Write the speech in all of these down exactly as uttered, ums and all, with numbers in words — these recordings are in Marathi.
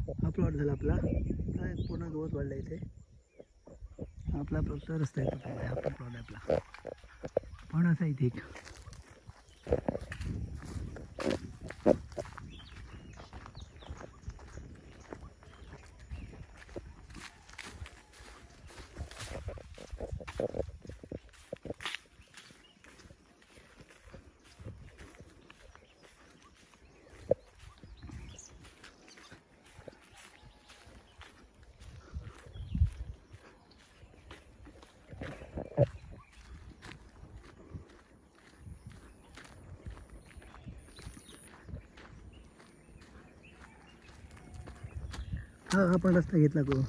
हा प्लॉट झाला आपला. काय पूर्ण गवत वाढलं इथे. आपला प्लॉटचा रस्ता येतो आहे. हा प्लॉट आहे आपला. पण असा इथे एक हा आपण रस्ता घेतला को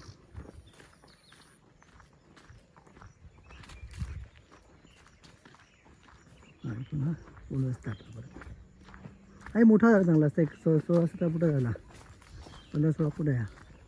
आणि पुन्हा पूर्ण रस्ता आपला परत. आहे मोठा झाला चांगला असता. एक सो सोळा सतरा फुटा झाला. पंधरा सोळा फूट आहे हा.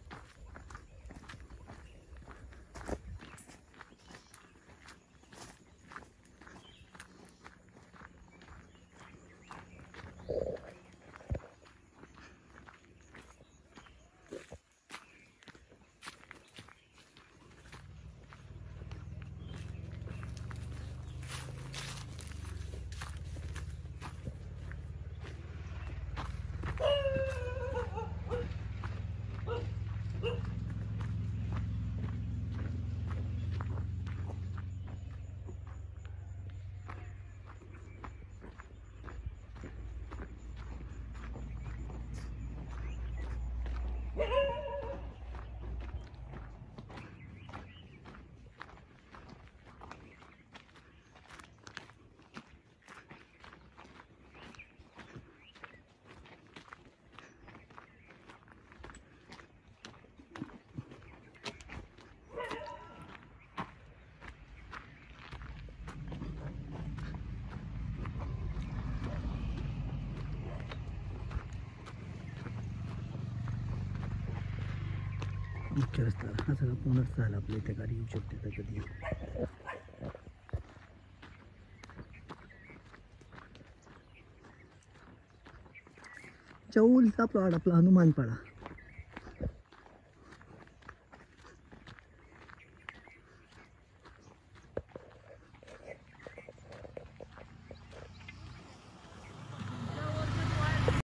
मुख्य रस्ता हा सगळा पूर्ण रस्ता झाला आपल्या इथे. गाडी येऊ शकते तर कधी. चौलचा प्लॉट आपला हनुमानपाडा.